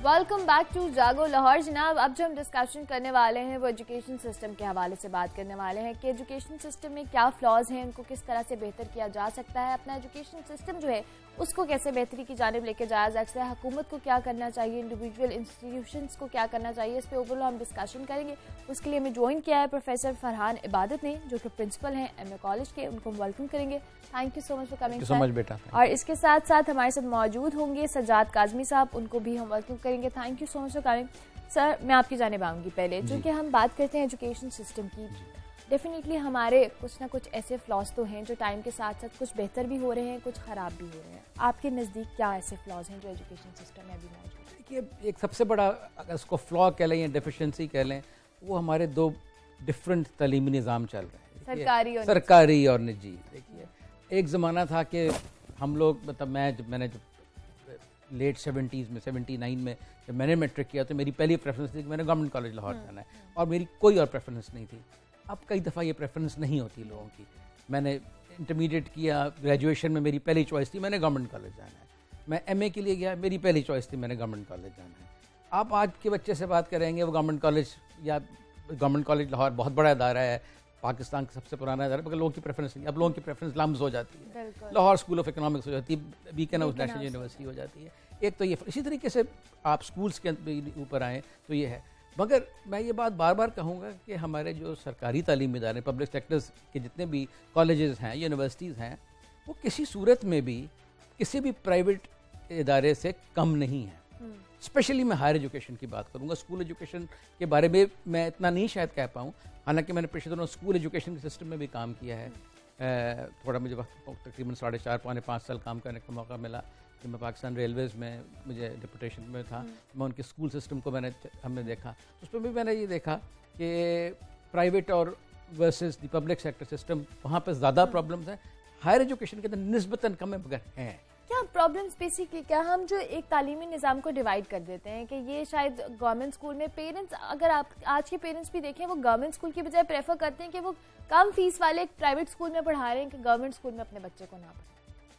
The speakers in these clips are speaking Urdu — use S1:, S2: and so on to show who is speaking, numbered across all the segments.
S1: Welcome back to Jago Lahore. جناب اب جو ہم ڈسکشن کرنے والے ہیں وہ ایجوکیشن سسٹم کے حوالے سے بات کرنے والے ہیں کہ ایجوکیشن سسٹم میں کیا فلاز ہیں, ان کو کس طرح سے بہتر کیا جا سکتا ہے, اپنا ایجوکیشن سسٹم جو ہے اس کو کیسے بہتری کی جانب لے کے جایا جا سکتا ہے, حکومت کو کیا کرنا چاہیے, انڈیویجول انسٹیٹیوشنس کو کیا کرنا چاہیے, اس پہ اوور ہم ڈسکشن کریں گے. اس کے لیے ہمیں جوائن کیا ہے پروفیسر فرحان عبادت نے جو کہ پرنسپل ہیں ایم اے کالج کے, ان کو ہم ویلکم کریں گے. Thank you so much for coming. اور اس کے ساتھ ساتھ ہمارے ساتھ موجود ہوں گے سجاد کاظمی صاحب, ان کو بھی ہم ویلکم کریں گے. Thank you so much for coming. Sir میں آپ کی جانب آؤں گی پہلے, چونکہ ہم بات کرتے ہیں ایجوکیشن سسٹم کی. ڈیفینیٹلی ہمارے کچھ نہ کچھ ایسے فلاز تو ہیں جو ٹائم کے ساتھ ساتھ کچھ بہتر بھی ہو رہے ہیں, کچھ خراب بھی ہو رہے ہیں. آپ کے نزدیک کیا ایسے فلاز ہیں جو ایجوکیشن سسٹم میں ابھی موجود ہیں؟
S2: دیکھیے ایک سب سے بڑا اگر اس کو فلا کہہ لیں یا ڈیفیشنسی کہہ لیں, وہ ہمارے دو ڈفرینٹ تعلیمی نظام چل رہے ہیں, سرکاری اور نجی. دیکھیے ایک زمانہ تھا کہ ہم لوگ مطلب میں نے جب لیٹ 70s میں 79 میں جب میں نے میٹرک کیا تو میری پہلی پریفرنس تھی کہ میں نے گورنمنٹ کالج لاہور جانا ہے, اور میری کوئی اور پریفرنس نہیں تھی. اب کئی دفعہ یہ پریفرنس نہیں ہوتی لوگوں کی. میں نے انٹرمیڈیٹ کیا, گریجویشن میں میری پہلی چوائس تھی میں نے گورنمنٹ کالج جانا ہے. میں ایم اے کے لیے گیا, میری پہلی چوائس تھی میں نے گورنمنٹ کالج جانا ہے. آپ آج کے بچے سے بات کریں گے وہ گورنمنٹ کالج یا گورنمنٹ کالج لاہور بہت بڑا ادارہ ہے, پاکستان کا سب سے پرانا ادارہ, مگر لوگوں کی پریفرنس نہیں. اب لوگوں کی پریفرنس لمز ہو جاتی ہے, لاہور اسکول آف اکنامکس ہو جاتی ہے, بیکن ہاؤس نیشنل یونیورسٹی ہو جاتی ہے. ایک تو یہ اسی طریقے سے آپ اسکولس کے اوپر آئیں تو یہ ہے. مگر میں یہ بات بار بار کہوں گا کہ ہمارے جو سرکاری تعلیمی ادارے پبلک سیکٹرز کے جتنے بھی کالجز ہیں, یونیورسٹیز ہیں, وہ کسی صورت میں بھی کسی بھی پرائیویٹ ادارے سے کم نہیں ہیں. اسپیشلی میں ہائر ایجوکیشن کی بات کروں گا. اسکول ایجوکیشن کے بارے میں میں اتنا نہیں شاید کہہ پاؤں, حالانکہ میں نے پچھلے دنوں اسکول ایجوکیشن کے سسٹم میں بھی کام کیا ہے. تھوڑا مجھے وقت تقریباً 4.5 پونے 5 سال کام کرنے کا موقع ملا کہ میں پاکستان ریلویز میں مجھے ڈپوٹیشن میں تھا. میں ان کے اسکول سسٹم کو ہم نے دیکھا, اس پہ بھی میں نے یہ دیکھا کہ پرائیویٹ اور versus the public sector system وہاں پہ زیادہ پرابلمس ہیں, ہائر ایجوکیشن کے اندر نسبتاً کم ہے مگر ہیں.
S1: کیا پرابلمس بیسکلی کیا ہم جو ایک تعلیمی نظام کو ڈیوائڈ کر دیتے ہیں کہ یہ شاید گورنمنٹ اسکول میں پیرنٹس, اگر آپ آج کے پیرنٹس بھی دیکھیں وہ گورنمنٹ اسکول کی بجائے پریفر کرتے ہیں کہ وہ کم فیس والے ایک پرائیویٹ اسکول میں پڑھا رہے ہیں کہ گورنمنٹ اسکول میں اپنے بچے کو نہ پڑھائیں.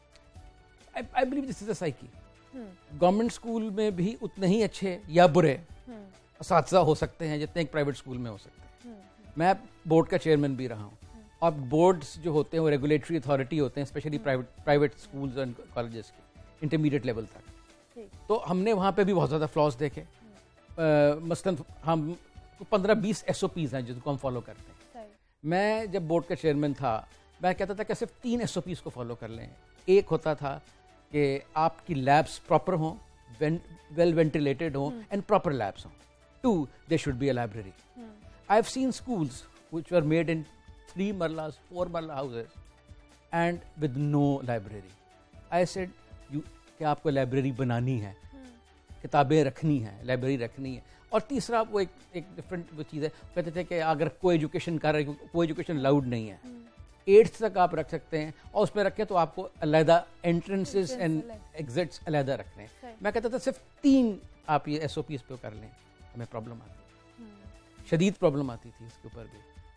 S2: I believe this is a psyche. Government school میں بھی اتنے ہی اچھے یا برے اساتذہ ہو سکتے ہیں جتنے ایک پرائیویٹ اسکول میں ہو سکتے ہیں. میں بورڈ کا چیئرمین بھی رہا ہوں, اور بورڈز جو ہوتے ہیں وہ ریگولیٹری اتھارٹی ہوتے ہیں, especially private schools and colleges کے انٹرمیڈیٹ لیول تک. تو ہم نے وہاں پہ بھی بہت زیادہ فلاز دیکھے. مثلاً ہم 15-20 SOPs ہیں جن کو ہم فالو کرتے ہیں. میں جب بورڈ کا چیئرمین تھا میں کہتا تھا کہ صرف 3 SOPs کو فالو کر لیں. ایک ہوتا تھا کہ آپ کی لیبس پراپر ہوں, ویل وینٹیلیٹڈ ہوں اینڈ پراپر لیبس ہوں. 2, there should be a library. I've seen schools which were made in 3 marlas, 4 marla houses and with no library. I said کہ آپ کو لائبریری بنانی ہے, کتابیں رکھنی ہیں, لائبریری رکھنی ہے. اور تیسرا وہ ایک ڈفرینٹ وہ چیز ہے, کہتے تھے کہ اگر کوئی ایجوکیشن کر رہے ہیں, کوئی ایجوکیشن لاؤڈ نہیں ہے, 8th تک آپ رکھ سکتے ہیں, اور اس میں رکھیں تو آپ کو علیحدہ انٹرنسز اینڈ ایگزٹس علیحدہ رکھنے ہیں. میں کہتا تھا صرف 3 آپ یہ SOPs پہ کر لیں. ہمیں پرابلم آتی, شدید پرابلم آتی تھی اس کے اوپر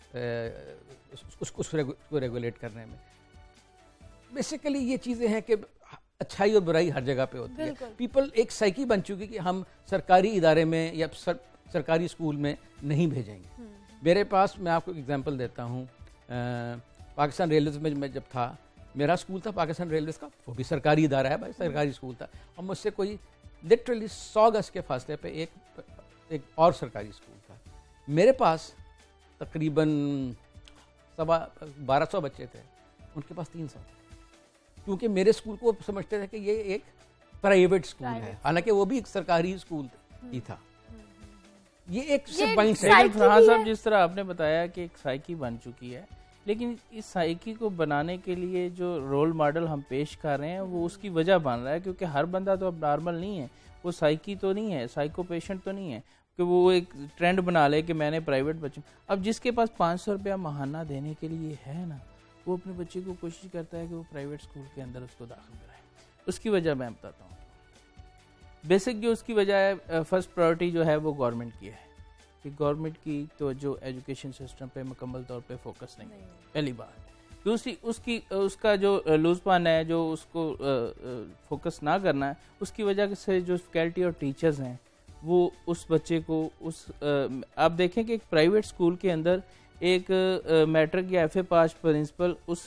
S2: بھی, اس کو ریگولیٹ کرنے میں. بیسیکلی یہ چیزیں ہیں کہ اچھائی اور برائی ہر جگہ پہ ہوتی ہے. پیپل ایک سائیکی بن چکی کہ ہم سرکاری ادارے میں یا سرکاری اسکول میں نہیں بھیجیں گے. میرے پاس میں آپ کو ایگزامپل دیتا ہوں, پاکستان ریلویز میں میں جب تھا, میرا اسکول تھا پاکستان ریلویز کا, وہ بھی سرکاری ادارہ ہے بھائی, سرکاری اسکول تھا, اور مجھ سے کوئی لٹرلی 100 گز کے فاصلے پہ ایک اور سرکاری اسکول تھا. میرے پاس تقریباً 1200 بچے تھے, ان کے پاس 300 تھے, کیونکہ میرے اسکول کو سمجھتے تھے کہ یہ ایک پرائیویٹ اسکول ہے, حالانکہ وہ بھی ایک سرکاری اسکول ہی تھا. یہ ایک پوائنٹ ہے.
S3: فرحان صاحب جس طرح آپ نے بتایا کہ ایک سائیکی بن چکی ہے, لیکن اس سائیکی کو بنانے کے لیے جو رول ماڈل ہم پیش کر رہے ہیں وہ اس کی وجہ بن رہا ہے, کیونکہ ہر بندہ تو اب نارمل نہیں ہے, وہ سائیکی تو نہیں ہے, سائیکو پیشنٹ تو نہیں ہے کہ وہ ایک ٹرینڈ بنا لے کہ میں نے پرائیویٹ بچوں. اب جس کے پاس 500 روپیہ ماہانہ دینے کے لیے ہے نا, وہ اپنے بچے کو کوشش کرتا ہے کہ وہ پرائیویٹ اسکول کے اندر اس کو داخل کرائے. اس کی وجہ میں بتاتا ہوں. بیسک جو اس کی وجہ ہے, فرسٹ پرائرٹی جو ہے وہ گورنمنٹ کی ہے کہ گورنمنٹ کی توجہ ایجوکیشن سسٹم پہ مکمل طور پہ فوکس نہیں, پہلی بات. دوسری اس کا جو لوز پان ہے, جو اس کو فوکس نہ کرنا ہے, اس کی وجہ سے جو فیکلٹی اور ٹیچرز ہیں وہ اس بچے کو آپ دیکھیں کہ ایک پرائیویٹ اسکول کے اندر ایک میٹرک یا ایف اے پاس پرنسپل اس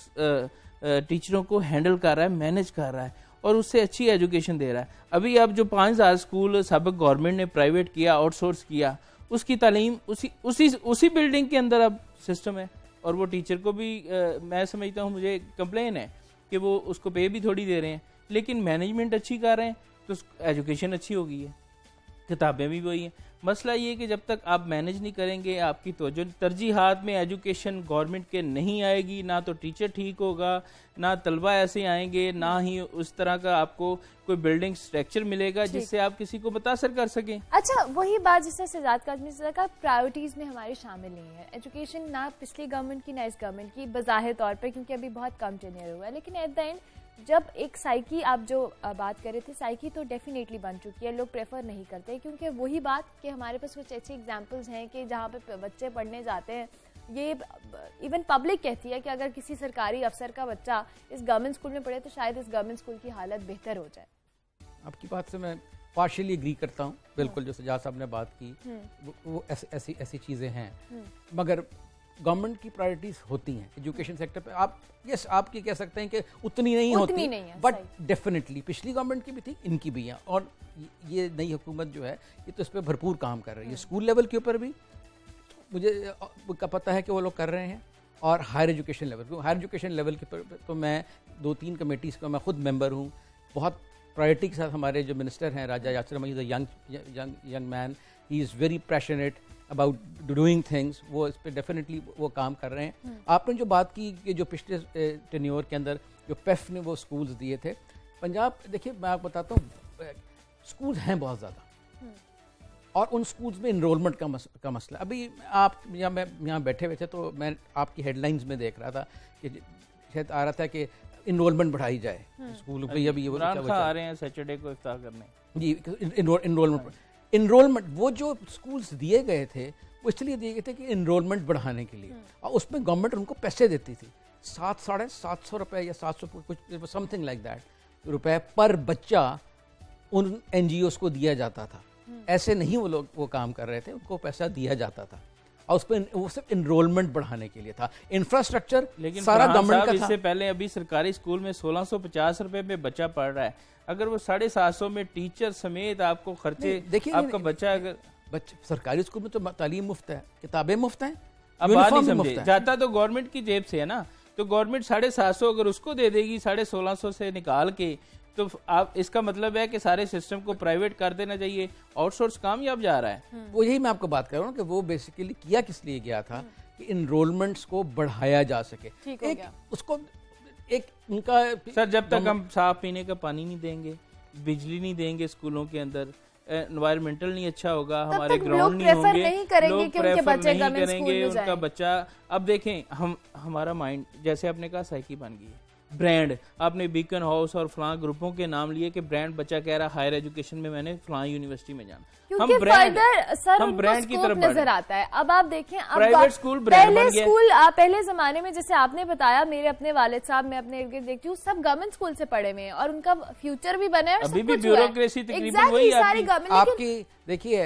S3: ٹیچروں کو ہینڈل کر رہا ہے, مینج کر رہا ہے اور اس سے اچھی ایجوکیشن دے رہا ہے. ابھی اب جو 5000 اسکول سابق گورنمنٹ نے پرائیویٹ کیا, آؤٹ سورس کیا, اس کی تعلیم اسی بلڈنگ کے اندر اب سسٹم ہے, اور وہ ٹیچر کو بھی میں سمجھتا ہوں, مجھے کمپلین ہے کہ وہ اس کو پے بھی تھوڑی دے رہے ہیں لیکن مینجمنٹ اچھی کر رہے ہیں تو ایجوکیشن اچھی ہو گئی ہے, کتابیں بھی وہی ہیں. مسئلہ یہ کہ جب تک آپ مینج نہیں کریں گے, آپ کی توجہ ترجیحات میں ایجوکیشن گورنمنٹ کے نہیں آئے گی, نہ تو ٹیچر ٹھیک ہوگا, نہ طلبہ ایسے آئیں گے, نہ ہی اس طرح کا آپ کو کوئی بلڈنگ سٹرکچر ملے گا جس سے آپ کسی کو متاثر کر سکیں.
S1: اچھا, وہی بات جس سے سجاد کاظمی صاحب کا پرائیورٹیز میں ہماری شامل نہیں ہے ایجوکیشن, نہ پچھلی گورنمنٹ کی نہ اس گورنمنٹ کی بظاہر طور پر, کیونکہ ابھی بہت کم ٹینیئر ہوا ہے, لیکن ایٹ دا اینڈ جب ایک سائیکی آپ جو بات کر رہے تھے, سائیکی تو ڈیفینیٹلی بن چکی ہے, لوگ پریفر نہیں کرتے کیونکہ وہی بات کہ ہمارے پاس کچھ ایسی ایگزامپلز ہیں کہ جہاں پہ بچے پڑھنے جاتے ہیں, یہ ایون پبلک کہتی ہے کہ اگر کسی سرکاری افسر کا بچہ اس گورنمنٹ اسکول میں پڑھے تو شاید اس گورنمنٹ اسکول کی حالت بہتر ہو جائے.
S2: آپ کی بات سے میں پارشلی اگری کرتا ہوں, بالکل جو سجاد صاحب نے بات کی وہ ایسی چیزیں ہیں, مگر گورنمنٹ کی پرائرٹیز ہوتی ہیں ایجوکیشن سیکٹر پہ. آپ یس آپ یہ کہہ سکتے ہیں کہ اتنی نہیں ہوتی, بٹ ڈیفینیٹلی پچھلی گورنمنٹ کی بھی تھی, ان کی بھی ہیں, اور یہ نئی حکومت جو ہے یہ تو اس پہ بھرپور کام کر رہی ہے. اسکول لیول کے اوپر بھی مجھے کا پتہ ہے کہ وہ لوگ کر رہے ہیں, اور higher education level, higher education level کے تو میں 2-3 کمیٹیز کا میں خود ممبر ہوں. بہت پرائرٹی کے ساتھ ہمارے جو منسٹر ہیں Raja Yasir Mahmood, young man, he is very passionate about doing things, وہ اس پہ ڈیفینیٹلی وہ کام کر رہے ہیں. آپ نے جو بات کی کہ جو پچھلے ٹینیور کے اندر جو پیف نے وہ اسکولز دیے تھے پنجاب, دیکھیے میں آپ کو بتاتا ہوں اسکولز ہیں بہت زیادہ, اور ان اسکولز میں انرولمنٹ کا مسئلہ. ابھی آپ یہاں بیٹھے ہوئے تھے تو میں آپ کی ہیڈ لائنز میں دیکھ رہا تھا کہ شاید آ رہا تھا کہ انرولمنٹ بڑھائی جائے اسکول پہ. ابھی
S3: آ رہے ہیں سیٹرڈے کو افطار کرنے,
S2: جی انرولمنٹ وہ جو اسکولس دیے گئے تھے وہ اس لیے دیے گئے تھے کہ انرولمنٹ بڑھانے کے لیے, اور اس میں گورنمنٹ ان کو پیسے دیتی تھی 700-750 روپے یا 700 کچھ سم تھنگ لائک دیٹ روپے پر بچہ ان این جی اوز کو دیا جاتا تھا. ایسے نہیں وہ لوگ وہ کام کر رہے تھے, ان کو پیسہ دیا جاتا تھا, اور اس پہ وہ صرف انرولمنٹ بڑھانے کے لیے تھا. انفراسٹرکچر سارا گورنمنٹ کا تھا.
S3: اس سے پہلے ابھی سرکاری اسکول میں 1650 روپے میں بچہ پڑھ رہا ہے, اگر وہ 750 میں ٹیچر سمیت آپ کو خرچے, آپ کا بچہ اگر
S2: سرکاری اسکول میں تو تعلیم مفت ہے, کتابیں مفت ہیں,
S3: اب بات نہیں سمجھے, جاتا تو گورنمنٹ کی جیب سے ہے نا, تو گورنمنٹ 750 اگر اس کو دے دے گی 1650 سے نکال کے, تو آپ اس کا مطلب ہے کہ سارے سسٹم کو پرائیویٹ کر دینا چاہیے, آؤٹ سورس کامیاب جا رہا ہے.
S2: وہ یہی میں آپ کو بات کر رہا ہوں کہ وہ بیسیکلی کیا کس لیے گیا تھا کہ انرولمنٹس کو بڑھایا جا سکے. اس کو ایک ان کا
S3: سر, جب تک ہم صاف پینے کا پانی نہیں دیں گے, بجلی نہیں دیں گے اسکولوں کے اندر, انوائرمنٹل نہیں اچھا ہوگا, ہمارے گراؤنڈ نہیں ہوں گے, لوگ پریفر نہیں کریں گے ان کا بچہ. اب دیکھیں ہمارا مائنڈ جیسے آپ نے کہا سائیکی بن گئی ہے, برانڈ آپ نے بیکن ہاؤس اور فلاں گروپوں کے نام لیے کہ برانڈ, بچہ کہہ رہا ہائر ایجوکیشن میں میں نے فلاں یونیورسٹی میں جانا, ہم برانڈ کی طرف
S1: نظر آتا ہے. اب آپ دیکھیں
S3: پرائیویٹ اسکول برانڈ بن گیا.
S1: پہلے زمانے میں جیسے آپ نے بتایا, میرے اپنے والد صاحب میں اپنے ارد گرد دیکھتی ہوں سب گورنمنٹ اسکول سے پڑھے ہوئے ہیں اور ان کا فیوچر بھی بنا ہے,
S3: ابھی بھی بیوروکریسی تقریباً وہی
S2: آپ کی. دیکھیے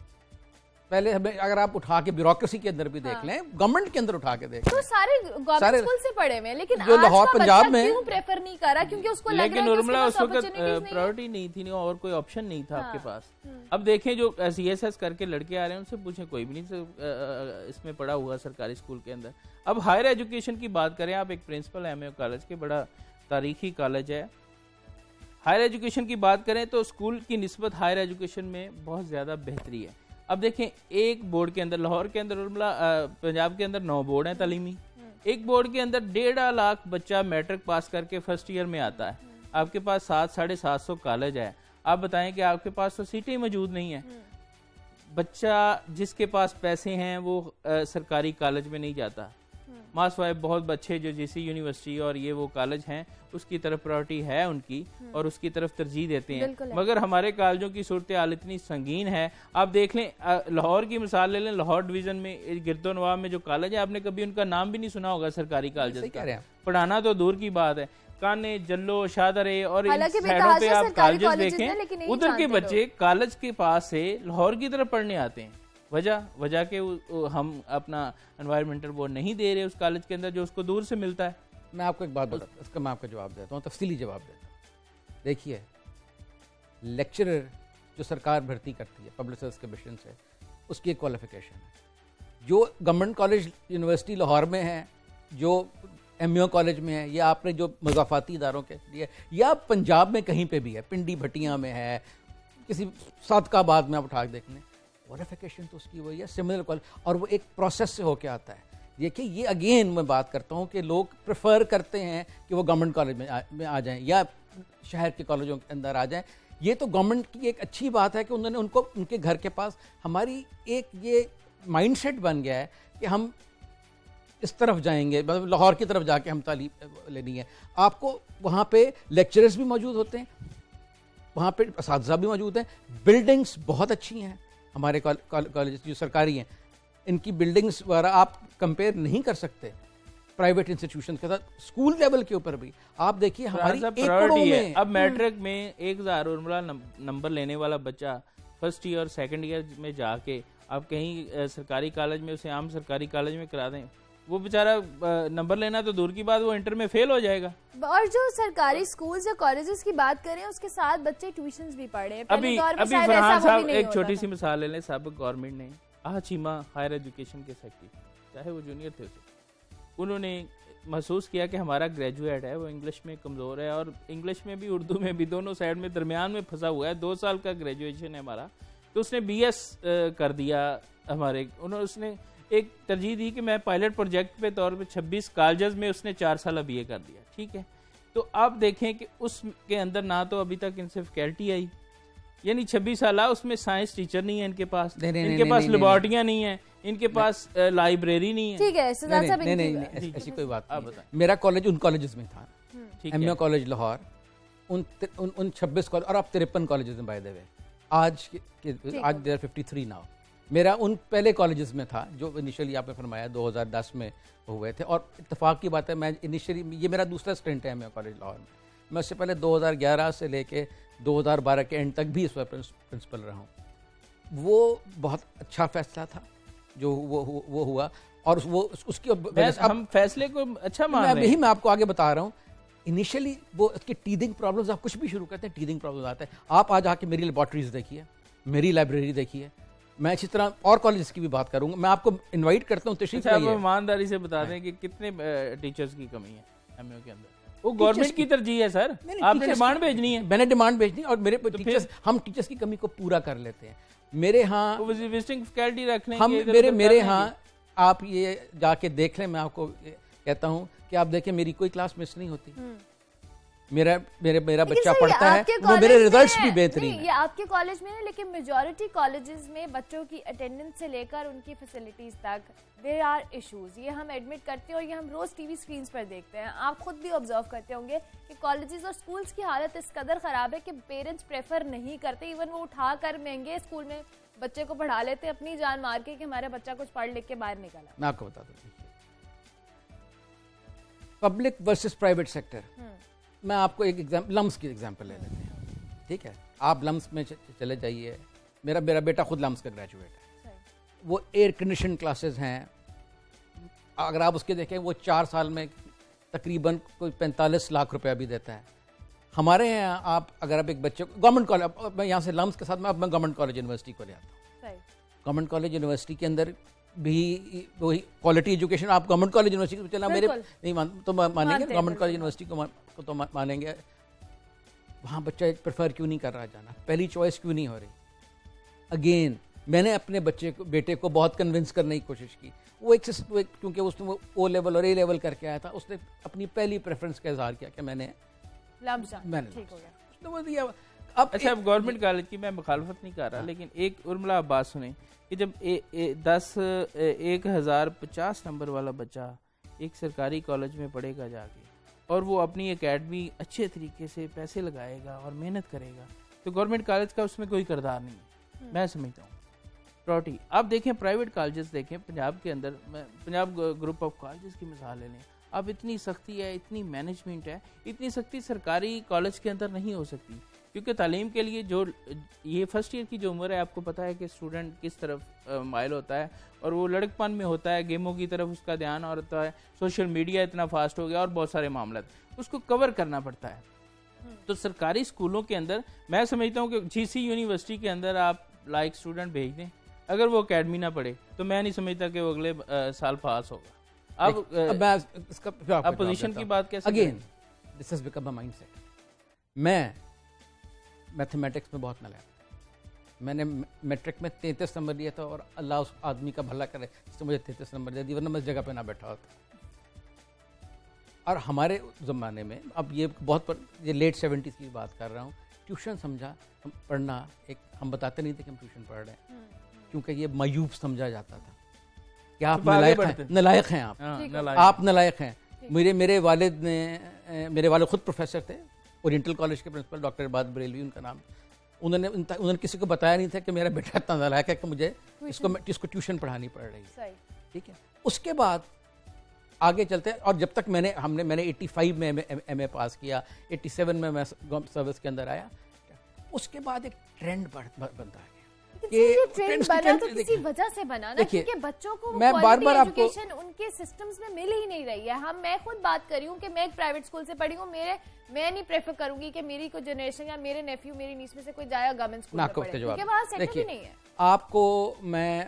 S2: پہلے ہمیں اگر آپ اٹھا کے بیوروکریسی کے اندر بھی دیکھ لیں, گورنمنٹ کے اندر اٹھا کے دیکھ لیں,
S1: تو سارے گورنمنٹ اسکول سے پڑھے ہوئے, لیکن
S2: جو لاہور پنجاب میں
S1: کیوں پریفر نہیں کر رہا, کیونکہ اس کو لگ رہا ہے
S3: لیکن نورملا اس وقت پرائیورٹی نہیں تھی اور کوئی آپشن نہیں تھا آپ کے پاس. اب دیکھیں جو سی ایس ایس کر کے لڑکے آ رہے ہیں ان سے پوچھیں, کوئی بھی نہیں اس میں پڑھا ہوا سرکاری اسکول کے اندر. اب ہائر ایجوکیشن کی بات کریں, آپ ایک پرنسپل ایم اے کالج کے, بڑا تاریخی کالج ہے. ہائر ایجوکیشن کی بات کریں تو اسکول کی نسبت ہائر ایجوکیشن میں بہت زیادہ بہتری ہے. اب دیکھیں ایک بورڈ کے اندر, لاہور کے اندر, پنجاب کے اندر 9 بورڈ ہیں تعلیمی, ایک بورڈ کے اندر 1.5 لاکھ بچہ میٹرک پاس کر کے فرسٹ ایئر میں آتا ہے. آپ کے پاس 700-750 کالج ہے, آپ بتائیں کہ آپ کے پاس تو سیٹیں موجود نہیں ہیں. بچہ جس کے پاس پیسے ہیں وہ سرکاری کالج میں نہیں جاتا, ماسوائے بہت بچے جو جی سی یونیورسٹی اور یہ وہ کالج ہیں اس کی طرف پرائرٹی ہے ان کی اور اس کی طرف ترجیح دیتے ہیں. مگر ہمارے کالجوں کی صورتحال اتنی سنگین ہے. آپ دیکھ لیں, لاہور کی مثال لے لیں, لاہور ڈویژن میں گرد و نواح میں جو کالج ہے, آپ نے کبھی ان کا نام بھی نہیں سنا ہوگا سرکاری کالج کا, پڑھانا تو دور کی بات ہے. کانے، جلو، شادرے اور ان
S1: حالانکہ
S3: سائڈوں پہ آپ
S1: سرکاری
S3: کالجز
S1: کالجز ہیں،
S3: دیکھیں،
S1: لیکن نہیں
S3: ادھر کے
S1: جانتے
S3: بچے کالج کے پاس سے لاہور کی طرف پڑھنے آتے ہیں. وجہ کہ ہم اپنا انوائرمنٹل وہ نہیں دے رہے اس کالج کے اندر جو اس کو دور سے ملتا ہے.
S2: میں آپ کو ایک بات بتاتا ہوں، اس کا میں آپ کو جواب دیتا ہوں، تفصیلی جواب دیتا ہوں. دیکھیے، لیکچرر جو سرکار بھرتی کرتی ہے پبلک سروس کمیشن سے، اس کی ایک کوالیفیکیشن ہے. جو گورنمنٹ کالج یونیورسٹی لاہور میں ہے، جو ایم یو کالج میں ہے، یا آپ نے جو مضافاتی اداروں کے لیے، یا پنجاب میں کہیں پہ بھی ہے، پنڈی بھٹیاں میں ہے، کسی صادق آباد میں آپ اٹھا کے دیکھ لیں، کوالیفیکیشن تو اس کی وہی ہے، سملر کالج، اور وہ ایک پروسیس سے ہو کے آتا ہے. دیکھیے یہ اگین میں بات کرتا ہوں کہ لوگ پریفر کرتے ہیں کہ وہ گورنمنٹ کالج میں آ جائیں یا شہر کے کالجوں کے اندر آ جائیں. یہ تو گورنمنٹ کی ایک اچھی بات ہے کہ انہوں نے ان کو ان کے گھر کے پاس، ہماری ایک یہ مائنڈ سیٹ بن گیا ہے کہ ہم اس طرف جائیں گے، مطلب لاہور کی طرف جا کے ہم تعلیم لینی ہے. آپ کو وہاں پہ لیکچررز بھی موجود ہوتے ہیں، وہاں پہ اساتذہ بھی موجود ہیں، بلڈنگس بہت اچھی ہیں. ہمارے کالجز جو سرکاری ہیں، ان کی بلڈنگس وغیرہ آپ کمپیئر نہیں کر سکتے پرائیویٹ انسٹیٹیوشن کے ساتھ. اسکول لیول کے اوپر بھی آپ دیکھیے ہماری ایکڑوں میں.
S3: اب میٹرک میں 1000 نمبر لینے والا بچہ فرسٹ ایئر اور سیکنڈ ایئر میں جا کے آپ کہیں سرکاری کالج میں، اسے عام سرکاری کالج میں کرا دیں، وہ بیچارہ نمبر لینا تو دور کی بات، وہ انٹر میں فیل ہو جائے گا.
S1: اور جو سرکاری سکولز یا کالجز کی بات کریں، اس کے ساتھ بچے ٹیوشنز بھی پڑھ رہے ہیں.
S3: ابھی فرحان صاحب ایک چھوٹی سی مثال لے لیں. سابق گورنمنٹ نے چیمہ ہائر ایجوکیشن کے سیکٹری، چاہے وہ جونیئر تھے، انہوں نے محسوس کیا کہ ہمارا گریجویٹ ہے وہ انگلش میں کمزور ہے، اور انگلش میں بھی اردو میں بھی، دونوں سائڈ میں درمیان میں پھنسا ہوا ہے. 2 سال کا گریجویشن ہے ہمارا، تو اس نے بی ایس کر دیا. اس نے ایک ترجیح دی کہ میں پائلٹ پروجیکٹ پہ طور پہ 26 کالجز میں اس نے 4 سالہ بی اے کر دیا. ٹھیک ہے، تو آپ دیکھیں کہ اس کے اندر نہ تو ابھی تک ان سے فیکلٹی آئی، یعنی 26 سالہ اس میں سائنس ٹیچر نہیں ہے ان کے پاس، ان کے پاس لیبارٹریاں نہیں ہیں، ان کے پاس لائبریری نہیں ہے.
S1: ٹھیک ہے،
S2: ایسی کوئی بات نہیں. میرا کالج ان کالجز میں تھا، ایم یو کالج لاہور، ان 26 کالج، اور اب 53 کالجز میں بائی دی وے. آج دیر 53 ناؤ. میرا ان پہلے کالجز میں تھا جو انیشلی آپ نے فرمایا 2010 میں ہوئے تھے. اور اتفاق کی بات ہے، میں انیشلی، یہ میرا دوسرا اسٹنٹ ہے ایم یو کالج لاہور میں اس سے پہلے 2011 سے لے کے 2012 کے اینڈ تک بھی اس وقت پرنسپل رہا ہوں. وہ بہت اچھا فیصلہ تھا جو وہ ہوا، اور وہ اس کی
S3: ہم فیصلے کو اچھا مان رہے ہیں.
S2: یہی میں آپ کو آگے بتا رہا ہوں. انیشلی وہ اس کی ٹیدنگ پرابلمز، آپ کچھ بھی شروع کرتے ہیں ٹیدنگ پرابلمز آتے ہیں. آپ آج آ کے میری لیبارٹریز دیکھیے، میری لائبریری دیکھیے. میں اسی طرح اور کالجز کی بھی بات کروں گا. میں آپ کو انوائٹ کرتا ہوں تشریف لائیے.
S3: آپ ایمانداری سے بتا دیں کہ کتنے ٹیچرز کی کمی ہے ایم یو کے اندر. وہ گورنمنٹ کی ترجیح ہے سر، آپ نے ڈیمانڈ بھیجنی ہے.
S2: میں نے ڈیمانڈ بھیجنی، اور میرے ٹیچرز، ہم ٹیچرز کی کمی کو پورا کر لیتے ہیں. میرے ہاں
S3: وزٹنگ فیکلٹی رکھ لیں،
S2: میرے ہاں آپ یہ جا کے دیکھ لیں. میں آپ کو کہتا ہوں کہ آپ دیکھیں میری کوئی کلاس مس نہیں ہوتی. میرا بچہ پڑھتا ہے، وہ میرے ریزلٹس بھی بہترین ہیں.
S1: یہ آپ کے کالج میں ہے، لیکن میجورٹی کالجز میں بچوں کی اٹینڈنس سے لے کر ان کی فیسلٹیز تک دیر آر ایشوز. یہ ہم ایڈمٹ کرتے ہیں، اور یہ ہم روز ٹی وی اسکرینس پر دیکھتے ہیں. آپ خود بھی آبزرو کرتے ہوں گے کہ کالجز اور اسکولس کی حالت اس قدر خراب ہے کہ پیرنٹس پریفر نہیں کرتے. ایون وہ اٹھا کر مہنگے اسکول میں بچے کو پڑھا لیتے ہیں اپنی جان مار کے کہ ہمارا بچہ کچھ پڑھ لکھ کے باہر نکلا.
S2: میں آپ کو بتا دوں، پبلک ورسز پرائیویٹ سیکٹر. میں آپ کو ایک لمس کی ایگزامپل لے لیتے ہیں. ٹھیک ہے، آپ لمس میں چلے جائیے. میرا بیٹا خود لمس کا گریجویٹ ہے. وہ ایئر کنڈیشن کلاسز ہیں. اگر آپ اس کے دیکھیں، وہ 4 سال میں تقریباً کوئی 45 لاکھ روپیہ بھی دیتا ہے. ہمارے یہاں آپ اگر آپ ایک بچے کو گورنمنٹ کالج، میں یہاں سے لمس کے ساتھ میں گورنمنٹ کالج یونیورسٹی کو لے آتا ہوں. گورنمنٹ کالج یونیورسٹی کے اندر بھی وہی کوالٹی ایجوکیشن. آپ گورنمنٹ کالج یونیورسٹی کو چلا، میرے نہیں تو مانیں گے، گورنمنٹ کالج یونیورسٹی کو تو مانیں گے. وہاں بچہ پریفر کیوں نہیں کر رہا جانا، پہلی چوائس کیوں نہیں ہو رہی؟ اگین میں نے اپنے بیٹے کو بہت کنونس کرنے کی کوشش کی. وہ ایک کیونکہ اس میں وہ او لیول اور اے لیول کر کے آیا تھا، اس نے اپنی پہلی پریفرنس کا اظہار کیا کہ میں نے
S3: اچھا گورنمنٹ کالج کی میں مخالفت نہیں کر رہا، لیکن ایک ارملا آپ بات سنیں کہ جب 1050 نمبر والا بچہ ایک سرکاری کالج میں پڑھے گا جا کے، اور وہ اپنی اکیڈمی اچھے طریقے سے پیسے لگائے گا اور محنت کرے گا، تو گورنمنٹ کالج کا اس میں کوئی کردار نہیں ہے. میں سمجھتا ہوں آپ دیکھیں پرائیویٹ کالجز دیکھیں پنجاب کے اندر، پنجاب گروپ آف کالجز کی مثال لے لیں. اب اتنی سختی ہے, اتنی مینجمنٹ ہے, اتنی سختی سرکاری کالج کے اندر نہیں ہو سکتی, کیونکہ تعلیم کے لیے جو یہ فرسٹ ایئر کی جو عمر ہے, آپ کو پتا ہے کہ اسٹوڈنٹ کس طرف مائل ہوتا ہے, اور وہ لڑک پن میں ہوتا ہے, گیموں کی طرف اس کا دھیان ہوتا ہے, سوشل میڈیا اتنا فاسٹ ہو گیا اور بہت سارے معاملات, اس کو کور کرنا پڑتا ہے. تو سرکاری اسکولوں کے اندر میں سمجھتا ہوں کہ جی سی یونیورسٹی کے اندر آپ لائک اسٹوڈنٹ بھیج دیں, اگر وہ اکیڈمی نہ پڑھے تو میں نہیں سمجھتا کہ وہ اگلے سال پاس ہوگا. اب پوزیشن کی بات کیسے
S2: again this has become a mindset. میں میتھمیٹکس میں بہت نالائق, میں نے میٹرک میں 33 نمبر لیا تھا, اور اللہ اس آدمی کا بھلا کرے جس نے مجھے 33 نمبر دیا, ورنہ میں اس جگہ پہ نہ بیٹھا ہوتا. اور ہمارے زمانے میں, اب یہ بہت یہ لیٹ 70s کی بات کر رہا ہوں, ٹیوشن سمجھا پڑھنا ایک, ہم بتاتے نہیں تھے کہ ہم ٹیوشن پڑھ رہے ہیں, کیونکہ یہ معیوب سمجھا جاتا تھا کہ آپ نالائق ہیں, آپ نالائق ہیں. میرے والد خود پروفیسر تھے, اورینٹل کالج کے پرنسپل ڈاکٹر عباد بریلوی ان کا نام. انہوں نے کسی کو بتایا نہیں تھا کہ میرا بیٹا اتنا نالائق ہے کہ مجھے اس کو ٹیوشن پڑھانی پڑ رہی ہے. ٹھیک ہے, اس کے بعد آگے چلتے ہیں, اور جب تک میں نے 85 میں ایم اے پاس کیا, 87 میں میں سروس کے اندر آیا, اس کے بعد ایک ٹرینڈ بنتا ہے.
S1: کسی وجہ سے بنا نا, کیونکہ بچوں کو کوالٹی ایجوکیشن ان کے سسٹمز میں مل ہی نہیں رہی ہے. میں خود بات کر رہی ہوں کہ میں ایک پرائیویٹ اسکول سے پڑھی ہوں, میں نہیں پریفر کروں گی کہ میری کوئی جنریشن یا میرے نیفیو میری نیس میں سے کوئی جائے گورنمنٹ اسکول میں پڑھے, کیونکہ وہاں سیٹل ہی نہیں ہے.
S2: آپ کو میں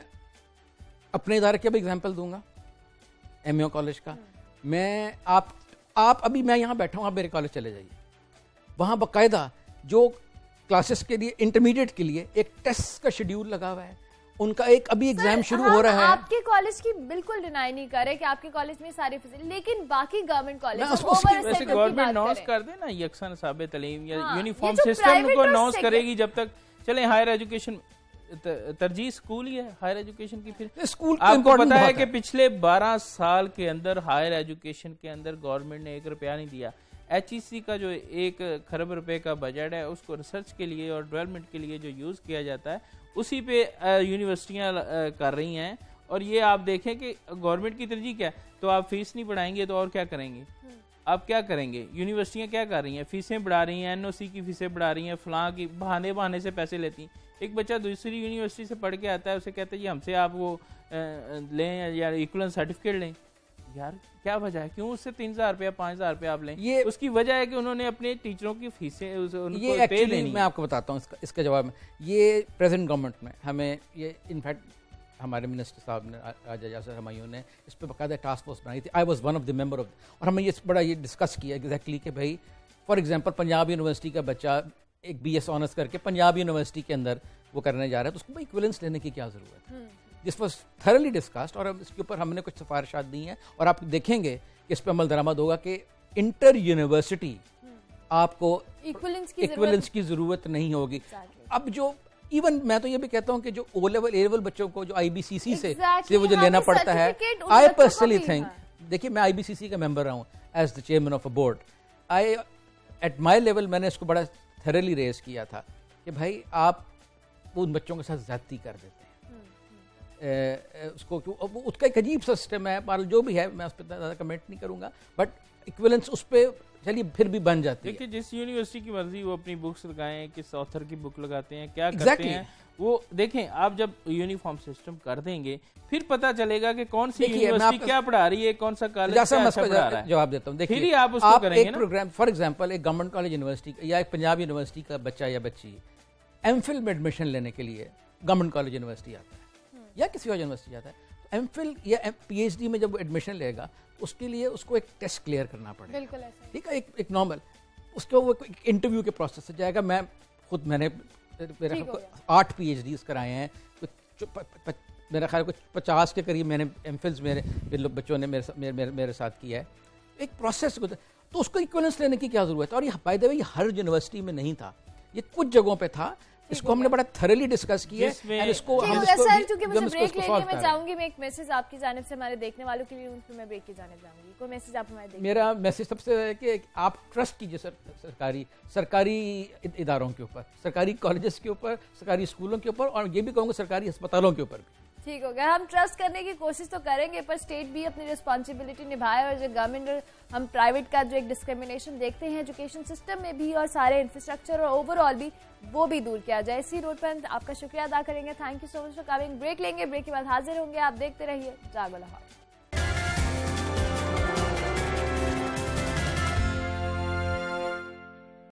S2: اپنے ادارے کی اب ایگزامپل دوں گا, ایم اے کالج کا. میں آپ ابھی میں یہاں بیٹھا ہوں, آپ میرے کالج چلے جائیے, وہاں باقاعدہ جو کلاسز کے لیے انٹرمیڈیٹ کے لیے ایک ٹیسٹ کا شیڈیول لگا ہوا ہے, ان کا ایک ابھی ایگزام شروع ہو رہا ہے.
S1: آپ کے کالج کی بالکل ڈینائی نہیں کر رہے کہ آپ کے کالج میں ساری فیسلٹی, لیکن باقی گورنمنٹ کالج
S3: گورنمنٹ اناؤنس کر دے نا یکساں نصاب تعلیم یا یونیفارم سسٹم کو اناؤنس کرے گی, جب تک چلیں ہائر ایجوکیشن ترجیح اسکول ہی ہے ہائر ایجوکیشن کی. پھر آپ کو پتا ہے کہ پچھلے 12 سال کے اندر ہائر ایجوکیشن کے اندر گورنمنٹ نے 1 روپیہ نہیں دیا. ایچ ای سی کا جو 1 کھرب روپے کا بجٹ ہے, اس کو ریسرچ کے لیے اور ڈیولپمنٹ کے لیے جو یوز کیا جاتا ہے, اسی پہ یونیورسٹیاں کر رہی ہیں. اور یہ آپ دیکھیں کہ گورنمنٹ کی ترجیح کیا ہے, تو آپ فیس نہیں بڑھائیں گے تو اور کیا کریں گے, آپ کیا کریں گے. یونیورسٹیاں کیا کر رہی ہیں, فیسیں بڑھا رہی ہیں, این او سی کی فیسیں بڑھا رہی ہیں, فلاں کی بہانے سے پیسے لیتی ہیں. ایک بچہ دوسری یونیورسٹی سے پڑھ کے آتا ہے, اسے کہتے ہیں جی ہم سے آپ وہ لیں یا ایکولنس سرٹیفکیٹ لیں. یار کیا وجہ ہے, کیوں اس سے 3,000 روپیہ 5,000 روپیہ آپ لیں؟ یہ اس کی وجہ ہے کہ انہوں نے اپنے ٹیچروں کی فیسیں
S2: یہ ایکچولی میں آپ کو بتاتا ہوں اس کا جواب میں. یہ پریزنٹ گورنمنٹ میں ہمیں یہ انفیکٹ ہمارے منسٹر صاحب نے راجہ یاسر ہمایوں نے اس پہ باقاعدہ ٹاسک فورس بنائی تھی. I was one of the member of, اور ہمیں یہ ڈسکس کیا ایگزیکٹلی کہ بھائی فار ایگزامپل پنجاب یونیورسٹی کا بچہ ایک بی ایس آنرس کر کے پنجاب یونیورسٹی کے اندر وہ کرنے جا رہا ہے, تو اس کو ایکویلنس لینے کی کیا ضرورت ہے. دس واز تھرلی ڈسکسڈ, اور اس کے اوپر ہم نے کچھ سفارشات دی ہیں, اور آپ دیکھیں گے کہ اس پہ عمل درآمد ہوگا کہ انٹر یونیورسٹی آپ کو ایکویلنس کی ضرورت نہیں ہوگی. اب جو ایون میں تو یہ بھی کہتا ہوں کہ جو او لیول اے لیول بچوں کو جو آئی بی سی سی سے وہ جو لینا پڑتا ہے, آئی پرسنلی تھنک, دیکھیے میں آئی بی سی سی کا ممبر رہا ہوں as the chairman of a board. I at my level میں نے اس کو بڑا تھرلی ریز کیا تھا کہ بھائی آپ ان بچوں کے ساتھ زیادتی کر دیتے ہیں, اس کو اس کا ایک عجیب سا سسٹم ہے, جو بھی ہے میں اس پہ زیادہ کمنٹ نہیں کروں گا, بٹ ایکویلنس اس پہ چلیے پھر بھی بن جاتی ہے.
S3: دیکھیے جس یونیورسٹی کی مرضی وہ اپنی بکس لگائیں, کس آتھر کی بک لگاتے ہیں, کیا کرتے ہیں وہ دیکھیں. آپ جب یونیفارم سسٹم کر دیں گے پھر پتہ چلے گا کہ کون سی یونیورسٹی کیا پڑھا رہی ہے, کون سا کالج کیا پڑھا رہا ہے.
S2: جواب دیتا ہوں, دیکھیے
S3: پھر ہی آپ اس کو کریں گے نا.
S2: پروگرام فار ایگزامپل ایک گورنمنٹ کالج یونیورسٹی یا ایک پنجاب یونیورسٹی کا بچہ یا بچی ایم فل میں ایڈمیشن لینے کے لیے گورنمنٹ کالج یونیورسٹی آتا ہے یا کسی اور یونیورسٹی جاتا ہے, تو ایم فل یا پی ایچ ڈی میں جب وہ ایڈمیشن لے گا اس کے لیے اس کو ایک ٹیسٹ کلیئر کرنا پڑے گا, ٹھیک ہے, ایک نارمل اس کو وہ انٹرویو کے پروسیس سے جائے گا. میں نے میرے 8 پی ایچ ڈیز کرائے ہیں, میرا خیال کچھ 50 کے قریب میں نے ایم فلز میرے بچوں نے میرے ساتھ کیا ہے. ایک پروسیس تو اس کو ایکویلنس لینے کی کیا ضرورت ہے. اور یہ بائی دا وے یہ ہر یونیورسٹی میں نہیں تھا, یہ کچھ جگہوں پہ تھا. اس کو ہم نے بڑا تھرلی ڈسکس کیا ہے. اس کو
S1: چونکہ مجھے بریک لینے میں چاہوں گی میں ایک میسج آپ کی جانب سے ہمارے دیکھنے والوں کے لیے, ان پہ میں بریک کی جانب جاؤں گی. کوئی میسج آپ ہمارے دیکھیں.
S2: میرا میسج سب سے ہے کہ آپ ٹرسٹ کیجیے سرکاری اداروں کے اوپر, سرکاری کالجز کے اوپر, سرکاری اسکولوں کے اوپر, اور یہ بھی کہوں گا سرکاری ہسپتالوں کے اوپر بھی.
S1: ٹھیک ہو گیا. ہم ٹرسٹ کرنے کی کوشش تو کریں گے پر اسٹیٹ بھی اپنی رسپانسبلٹی نبھائے اور جو گورنمنٹ ہم پرائیویٹ کا جو ایک ڈسکریمنیشن دیکھتے ہیں ایجوکیشن سسٹم میں بھی اور سارے انفراسٹرکچر اور اوور آل بھی وہ بھی دور کیا جائے. اسی روڈ پر آپ کا شکریہ ادا کریں گے. Thank you so much for coming. Break لیں گے, بریک کے بعد حاضر ہوں گے. آپ دیکھتے رہیے جاگو لاہور.